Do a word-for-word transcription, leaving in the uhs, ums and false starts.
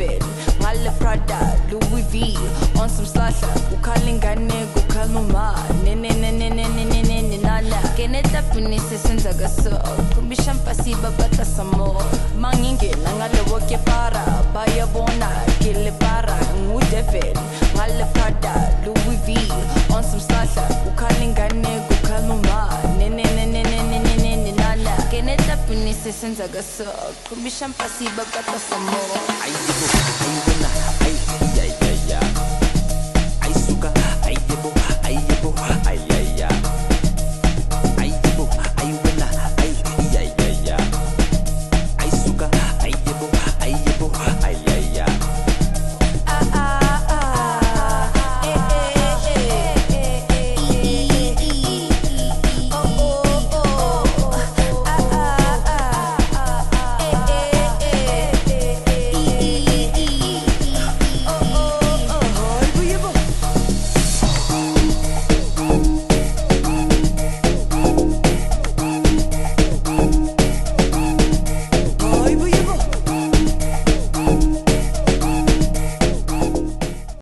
devil ngale Prada Louis V on some slasher ukhala ingane ukhala uma nene nene nene nene nana keneta pinise senza gaso kumbisha mpasiba batla samo mangingena ngale woke para bayabona kile para ngu devil ngale Prada Louis V on some slasher ukhala ingane ukhala uma nene nene nene nene nana keneta pinise senza gaso kumbisha mpasiba batla samo Ay, digo, ay, buena.